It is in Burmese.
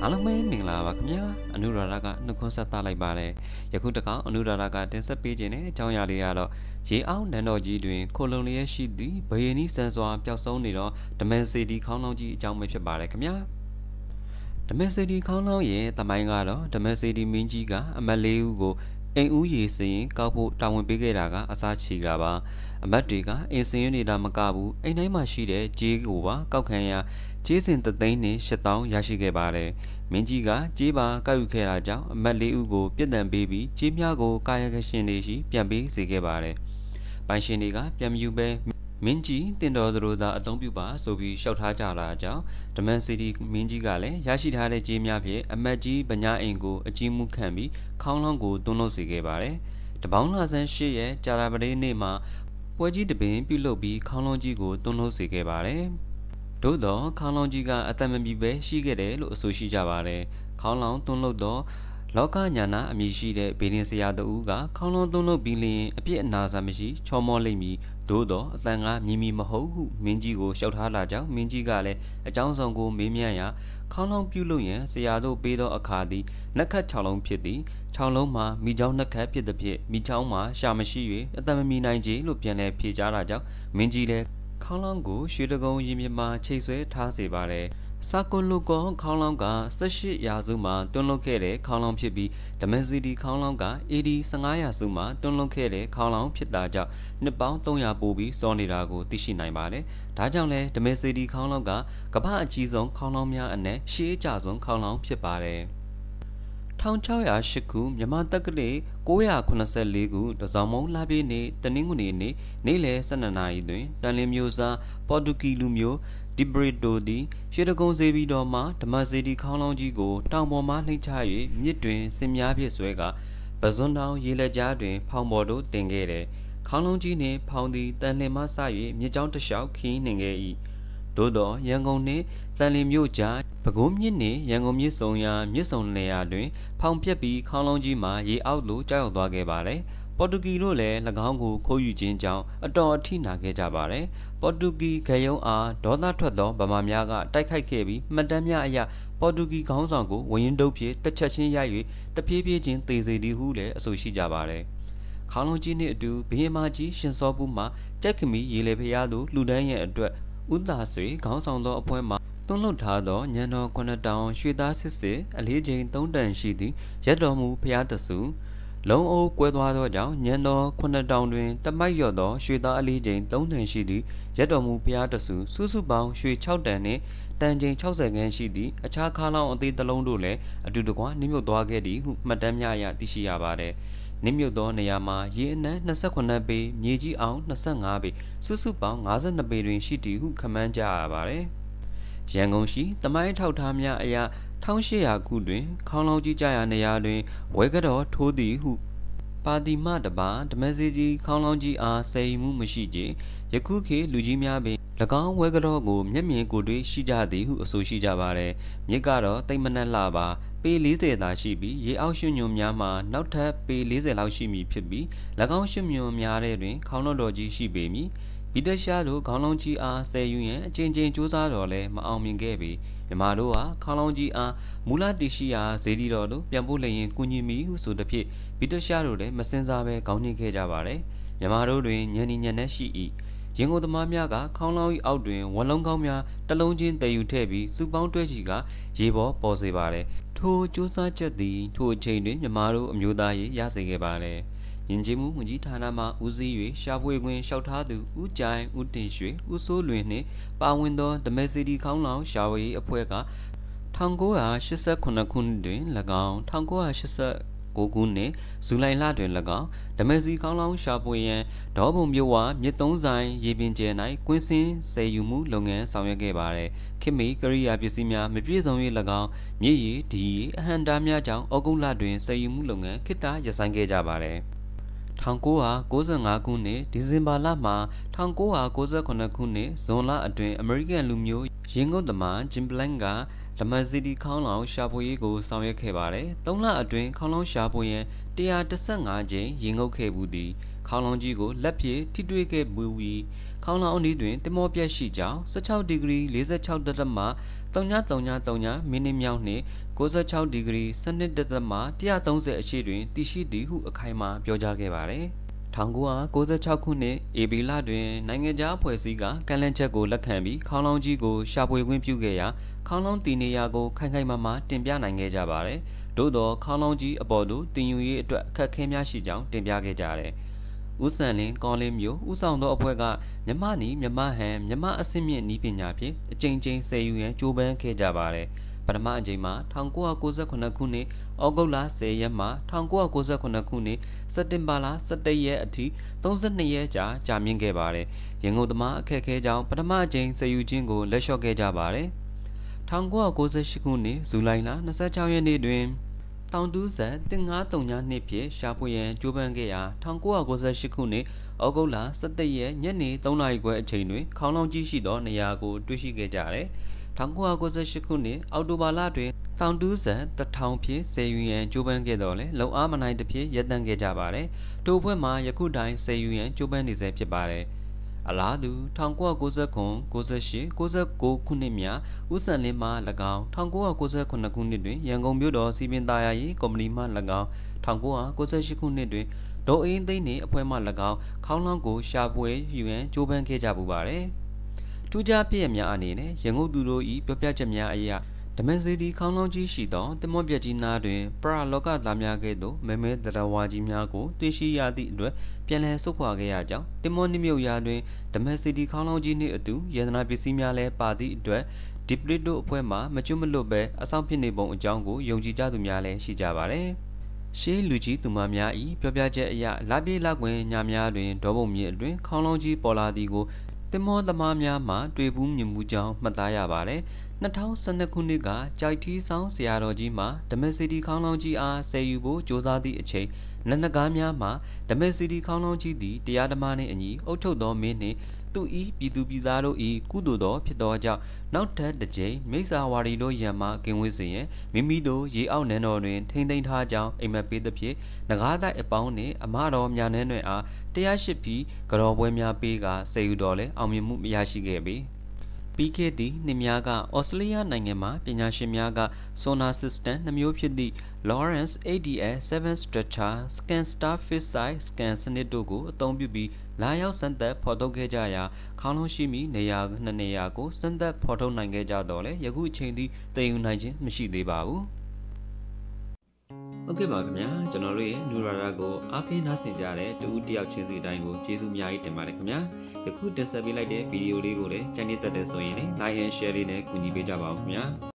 အားလုံးပဲမင်္ဂလာပါခင်ဗျာအနုရာဓကနှုတ်ခွန်းဆက်သလိုက်ပါတယ်ယခုတကောင်အနုရာဓကတင်ဆက်ပေးခြင်းနဲ့အကြောင်းအရာလေးကတော့ရေအောင်နန်းတော်ကြီးတွင်ခိုလုံလျက်ရှိသည့်ဘယင်းနီးဆန်စွာပျောက်ဆုံးနေသောဓမန်စီတီခေါင်းလောင်းကြီးအကြောင်းပဲဖြစ်ပါတယ်ခင်ဗျာဓမန်စီတီခေါင်းလောင်းရဲ့တမိုင်းကတော့ဓမန်စီတီမင်းကြီးကအမတ်၄ဦးကိုအိမ်ဦးရေစရင်ကောက်ဖို့တာဝန်ပေးခဲ့တာကအစားချီတာပါအမတ်တွေကအိမ်စရင်နေတာမကဘူးအိမ်တိုင်းမှာရှိတဲ့ကြေးကိုပါကောက်ခံရကြေးစင်တသိန်းနဲ့8000ရရှိခဲ့ပါတယ်မင်းကြီးကကြေးပါကောက်ယူခဲ့တာကြောင့်အမတ်၄ဦးကိုပြစ်ဒဏ်ပေးပြီးကြေးများကိုကာယကရှင်တွေရှိပြန်ပေးစေခဲ့ပါတယ်ပိုင်ရှင်တွေကပြန်မယူပဲမင်းကြီးတင်တော်သူတို့သာအသုံးပြုပါဆိုပြီးလျှောက်ထားကြတာကြောင့်ဓမန်စီတီမင်းကြီးကလည်းရရှိထားတဲ့ကြေးများဖြင့်အမတ်ကြီးဗညာအိမ်ကိုအကြီးမှုခံပြီးခေါင်းလောင်းကိုတွန်းလှုပ်စေခဲ့ပါတယ်တပေါင်းလာဆန်း၈ရက်ကြာတာပတေးနေ့မှာပွဲကြီးတပင်ပြုလုပ်ပြီးခေါင်းလောင်းကြီးကိုတွန်းလှုပ်စေခဲ့ပါတယ်သို့တော့ခေါင်းလောင်းကြီးကအသက်မမီပဲရှိခဲ့တယ်လို့အဆိုရှိကြပါတယ်ခေါင်းလောင်းတွန်းလှုပ်တော့လောကညာနာအမည်ရှိတဲ့ဘေဒင်ဆရာတဦးကခေါင်းလုံးသွန်းလို့ပြီးလျင်အပြစ်အနာစာမရှိချောမောလိမ့်မည်သို့တော့အတန်ကမြည်မီမဟုတ်ဟုမင်းကြီးကိုလျှောက်ထားလာကြောင်းမင်းကြီးကလည်းအကြောင်းဆောင်ကိုမေးမြန်းရာခေါင်းလုံးပြုလုပ်ရန်ဆရာတို့ပေးသောအခါသည်နှက်ခတ်6လုံးဖြစ်သည်6လုံးမှာမိချောင်းနှက်ခတ်ဖြစ်သည်ဖြင့်မိချောင်းမှာရှာမရှိ၍အတန်မမီနိုင်ကြလို့ပြန်လည်ဖြေကြားလာကြောင်းမင်းကြီးလည်းခေါင်းလုံးကိုရွှေတကုံရင်မြမှာချိတ်ဆွဲထားစေပါတယ်စာကွန်လိုကောခေါင်းလောင်းက18ရာစုမှာတွန်းလှုပ်ခဲ့တဲ့ခေါင်းလောင်းဖြစ်ပြီးဓမန်စီတီခေါင်းလောင်းက AD 15ရာစုမှာတွန်းလှုပ်ခဲ့တဲ့ခေါင်းလောင်းဖြစ်တာကြောင့်နှစ်ပေါင်း300ပိုပြီးစောနေတာကိုသိရှိနိုင်ပါတယ်။ဒါကြောင့်လဲဓမန်စီတီခေါင်းလောင်းကကမ္ဘာအကြီးဆုံးခေါင်းလောင်းများအနက်ရှေးအကျဆုံးခေါင်းလောင်းဖြစ်ပါတယ်။1608ခုမြန်မာတက္ကသိုလ်984ခုတစောင်းမုံလာပြည့်နေ့တနင်္ဂနွေနေ့နေ့လယ်12နာရီတွင်တန်လင်းမျိုးစားပေါ်တူဂီလူမျိုးဒီဘရီတိုသည်ရှေတကုံစေပြီးတော်မှဓမ္မစီတီခေါင်းလောင်းကြီးကိုတောင်ပေါ်မှနှိမ့်ချ၍မြစ်တွင်စင်များဖြင့်ဆွဲကပဇွန်တောင်ရေလက်ကြားတွင်ဖောင်ပေါ်သို့တင်ခဲ့တယ်ခေါင်းလုံးကြီးနှင့်ဖောင်သည်တန်လှင်မှစ၍မြစ်ကြောင်းတစ်လျှောက်ခီးနှင်ခဲ့၏သို့သောရန်ကုန်နှင့်တန်လင်းမြို့ကြားပဲခူးမြစ်နှင့်ရန်ကုန်မြစ်ဆုံရာမြစ်ဆုံနေရာတွင်ဖောင်ပြက်ပြီးခေါင်းလုံးကြီးမှာရေအောက်သို့ကျရောက်သွားခဲ့ပါသည်ပေါ်တူဂီတို့လည်း၎င်းကိုခိုးယူခြင်းကြောင့်အတော်အထိနာခဲ့ကြပါတယ်။ပေါ်တူဂီဂယုံအားဒေါသထွက်သောဗမာများကတိုက်ခိုက်ခဲ့ပြီးမှတ်တမ်းများအရပေါ်တူဂီခေါင်းဆောင်ကိုဝရင်တုပ်ဖြင့်တစ်ချက်ချင်းရိုက်၍တပြေးပြေးချင်းသေစေသည်ဟုလည်းအဆိုရှိကြပါတယ်။ခေါင်းလုံးကြီးနှင့်အတူဘရင်မကြီးရှင်စောပူးမှကြက်ခမီရေလေဖျားသို့လူဒန်းရဲ့အတွက်ဥသာဆွေခေါင်းဆောင်သောအဖွဲမှတွန်းလှုပ်ထားသောညံတော်9တောင်ရွှေသားစစ်စစ်အလေးချိန်3တန်ရှိသည့်ရက်တော်မူဖျားတဆူလုံးအိုးကွဲသွားသောကြောင့်ညံတော်9တောင်တွင်တမိုက်ရော့သောရွှေသားအလေးချိန်3တန်ရှိသည့်ရက်တော်မူဖျားတဆူစုစုပေါင်းရွှေ6တန်နှင့်တန်ချိန်60ခန်းရှိသည့်အခြားခါလောင်းအသေးတစ်လုံးတို့လည်းအတူတကွနှိမ့်မြုပ်သွားခဲ့သည်ဟုမှတ်တမ်းများအရသိရှိရပါသည်နှိမ့်မြုပ်သောနေရာမှာရေအနံ28ပေမြေကြီးအောင်25ပေစုစုပေါင်း52ပေတွင်ရှိသည်ဟုခန့်မှန်းကြရပါသည်ရန်ကုန်ရှိတမိုင်းထောက်ထားများအရ1800ခုတွင်ခေါင်းလောင်းကြီးကြရာနေရာတွင်ဝဲကတော်ထိုးသည်ဟုပါတိမတပါဓမစီကြီးခေါင်းလောင်းကြီးအားဆယ်ယူမှုမရှိကြယခုခေတ်လူကြီးများပင်၎င်းဝဲကတော်ကိုမျက်မြင်ကိုယ်တွေ့ရှိကြသည်ဟုအဆိုရှိကြပါသည်မြစ်ကတော့တိတ်မနှက်လှပါပေ40သာရှိပြီးရေအောက်ရွှံ့ညွန်များမှာနောက်ထပ်ပေ40လောက်ရှိမည်ဖြစ်ပြီး၎င်းရွှံ့ညွန်များထဲတွင်ခေါင်းတော်ကြီးရှိပေမည်ဗီတရှားတို့ခေါင်းလုံးကြီးအားဆယ်ယူရန်အချင်းချင်းစူးစမ်းတော်လဲမအောင်မြင်ခဲ့ပေမြန်မာတို့ဟာခေါင်းလုံးကြီးအားမူလတည်ရှိရာဇေဒီတော်တို့ပြန်ပို့လျင်ကုညီမီဟုဆိုသည်ဖြင့်ဗီတရှားတို့လည်းမစင်စားပဲခေါင်းညှိခဲ့ကြပါတယ်မြန်မာတို့တွင်ညံနေညံနဲ့ရှိ၏ရင်ကုန်သမားများကခေါင်းလောင်း၏အောက်တွင်ဝလုံးကောင်းများတလုံးချင်းတည်ယူထည့်ပြီးစုပေါင်းတွဲချီကရေပေါ်ပေါ်စေပါတယ်ထိုစူးစမ်းချက်သည်ထိုအချိန်တွင်မြန်မာတို့အမျိုးသားရေးရစေခဲ့ပါတယ်ယဉ်ကျေးမှုဝန်ကြီးဌာနမှဦးစီး၍ရှာဖွေခွင့်လျှောက်ထားသူဦးကြိုင်ဦးတင်ရွှေဦးစိုးလွင်နှင့်ပါဝင်သောဓမစီတီခေါင်းလောင်းရှာဖွေရေးအဖွဲ့က1989ခုနှစ်တွင်၎င်း1989ခုနှစ်ဇူလိုင်လတွင်၎င်းဓမစီခေါင်းလောင်းရှာဖွေရန်ဒေါဘုံမြို့ဝမြစ်သုံးဆိုင်ရေပင်ကျဲ၌ကွင်းစင်းဆယ်ယူမှုလုပ်ငန်းဆောင်ရွက်ခဲ့ပါသည်ခေတ်မီကရိယာပစ္စည်းများမပြည့်စုံ၍၎င်းမြစ်ရည်ဒီအဟံတားများကြောင့်ဩဂုတ်လတွင်ဆယ်ယူမှုလုပ်ငန်းခေတ္တရပ်ဆိုင်းခဲ့ကြပါသည်1995ခုနှစ်ဒီဇင်ဘာလမှ1998ခုနှစ်ဇွန်လအတွင်းအမေရိကန်လူမျိုးရင်ကုန်သမားဂျင်ပလန်ကဓမ္မစီတီခေါင်းလောင်းရှာဖွေရေးကိုဆောင်ရွက်ခဲ့ပါတယ်။3လအတွင်းခေါင်းလောင်းရှာဖွေရန်115ကြိမ်ရင်ငုပ်ခဲ့ဘူးသည်ခေါင်းလောင်းကြီးကိုလက်ဖြင့်ထိတွေ့ခဲ့ဘူးပြီးခေါင်းလောင်းအနီးတွင်တင်မောပြက်ရှိကြောင်း16ဒီဂရီ46ဒသမ3333မိနစ်မြောက်နှင့်96ဒီဂရီ12ဒသမ130အရှိတွင်တည်ရှိသည်ဟုအခိုင်အမာပြောကြားခဲ့ပါသည်1996ခုနှစ်ဧပြီလတွင်နိုင်ငံခြားအဖွဲ့အစည်းကကန့်လန့်ချက်ကိုလက်ခံပြီးခေါင်းလောင်းကြီးကိုရှာဖွေခွင့်ပြုခဲ့ရာခေါင်းလောင်းတည်နေရာကိုခိုင်ခိုင်မာမာတင်ပြနိုင်ခဲ့ကြပါတယ်။သို့သောခေါင်းလောင်းကြီးအပေါ်သို့တင်ယူရေးအတွက်အခက်အခဲများရှိကြောင်းတင်ပြခဲ့ကြတယ်။ဦးစံလင်းကောင်းလင်းမျိုးဦးဆောင်သောအဖွဲ့ကမြမနီမြမဟန်မြမအဆင့်မြင့်နည်းပညာဖြင့်အကြိမ်ကြိမ်ဆယ်ယူရန်ကြိုးပမ်းခဲ့ကြပါတယ်။ပထမအကြိမ်မှာ1998ခုနှစ်ဩဂုတ်လ10ရက်မှ1998ခုနှစ်စက်တင်ဘာလ17ရက်အထိ32ရက်ကြာမြင့်ခဲ့ပါတယ်။ရန်ကုန်သမားအခက်အခဲကြောင့်ပထမအကြိမ်ဆယ်ယူခြင်းကိုလက်လျှော့ခဲ့ကြပါတယ်။1998ခုနှစ်ဇူလိုင်လ26ရက်နေ့တွင်တောင်တူးဇက်1939နှစ်ဖြင့်ရှာဖွေရန်ကြိုးပမ်းခဲ့ရာ1998ခုနှစ်ဩဂုတ်လ17ရက်ညနေ3နာရီခွဲအချိန်တွင်ခေါင်းလောင်းကြီးရှိသောနေရာကိုတွေ့ရှိခဲ့ကြတယ်။1998ခုနှစ်အောက်တိုဘာလတွင်တောင်တူးဇက်1000ဖြင့်ဆယ်ယူရန်ကြိုးပမ်းခဲ့တော့လဲလုံအားမနိုင်တစ်ဖြင့်ရပ်တန့်ခဲ့ကြပါတယ်။ထိုအဖွဲ့မှာယခုတိုင်ဆယ်ယူရန်ကြိုးပမ်းနေဆဲဖြစ်ပါတယ်။အလားတူ1999 98 99ခုနှစ်များဦးစံလင်းမှ၎င်း1998ခုနှစ်တွင်ရန်ကုန်မြို့တော်စီပင်သားယာရေးကော်မတီမှ၎င်း1998ခုနှစ်တွင်ဒေါ်အင်းသိန်းနှင့်အဖွဲ့မှ၎င်းခေါင်းလောင်းကိုရှာဖွေယူရန်ကြိုးပမ်းခဲ့ကြပူပါတယ်။ထူးခြားဖြစ်ရများအနေနဲ့ရန်ကုန်သူတို့၏ပြောပြချက်များအရဓမ္မစီတီခေါင်းလောင်းကြီးရှိသောတင်မောပြက်ကြီးနားတွင်ပရလောကသားများကဲ့သို့မဲမဲတရဝါကြီးများကိုတွေ့ရှိရသည့်အတွက်ပြန်လည်ဆုတ်ခွာခဲ့ရကြောင်းတင်မောနှမြုပ်ရာတွင်ဓမ္မစီတီခေါင်းလောင်းကြီးနှင့်အတူရတနာပစ္စည်းများလည်းပါသည့်အတွက်ဒီပရစ်တို့အဖွဲ့မှမကျွတ်မလွတ်ပဲအဆောင်ဖြစ်နေပုံအကြောင်းကိုယုံကြည်ကြသူများလည်းရှိကြပါသည်။ရှေးလူကြီးသူမများ၏ပြောပြချက်အရလပြေးလကွင်ညများတွင်ဒေါ်ပုံမြင့်အတွင်ခေါင်းလောင်းကြီးပေါ်လာသည်ကိုတင်မောသမားများမှတွေ့ဘူးမြင်မှုကြောင်းမှတ်သားရပါတယ်။2012ခုနှစ်ကကြိုက်ထီးဆောင်ဆရာတော်ကြီးမှဓမ္မစီတီခေါင်းလောင်းကြီးအားဆယ်ယူဖို့ကြိုးစားသည့်အချိန်နတ်နဂါးများမှဓမ္မစီတီခေါင်းလောင်းကြီးသည်တရားဓမ္မနှင့်အညီအုပ်ချုပ်သောမင်းနှင့်သူ၏ပြည်သူပြည်သားတို့၏ကုသိုလ်တော်ဖြစ်သောကြောင့်နောက်ထပ်တစ်ကြိမ်မိစ္ဆာဝါရီတို့ရံမှကင်ဝေးစေရန်မိမိတို့ရေအောက်နန်းတော်တွင်ထိမ့်သိမ်းထားကြောင်းအိမ်မက်ပေးသဖြင့်နဂါးတိုက်အပေါင်းနှင့်အမတော်များနှန်းတွင်အား108ပြီးကြော်ပွဲများပေးကဆယ်ယူတော်လဲအောင်မြင်မှုမရရှိခဲ့ပေပြီးခဲ့သည့်နှစ်များကဩစတြေးလျနိုင်ငံမှာပညာရှင်များက Sonar System နှမျိုးဖြစ်သည့် Lawrence ADS 7 Structure Scan Starfish Size Scan စနစ်တို့ကိုအသုံးပြုပြီးလာရောက်စမ်းသပ်ဖော်ထုတ်ခဲ့ကြရာခေါင်းလုံးရှိမီနေရာ2နေရာကိုစမ်းသပ်ဖော်ထုတ်နိုင်ခဲ့ကြတော့လေယခုအချိန်ထိတည်ယူနိုင်ခြင်းမရှိသေးပါဘူးဟုတ်ကဲ့ပါခင်ဗျာကျွန်တော်တို့ရဲ့ Nurara ကိုအားပေးနားဆင်ကြတဲ့တူတယောက်ချင်းစီတိုင်းကိုကျေးဇူးအများကြီးတင်ပါတယ်ခင်ဗျာယခုတင်ဆက်ပေးလိုက်တဲ့ဗီဒီယိုလေးကိုလည်းကြိုက်နေတတ်တဲ့ဆိုရင်လည်း like and share လေးနဲ့ကူညီပေးကြပါဦးခင်ဗျာ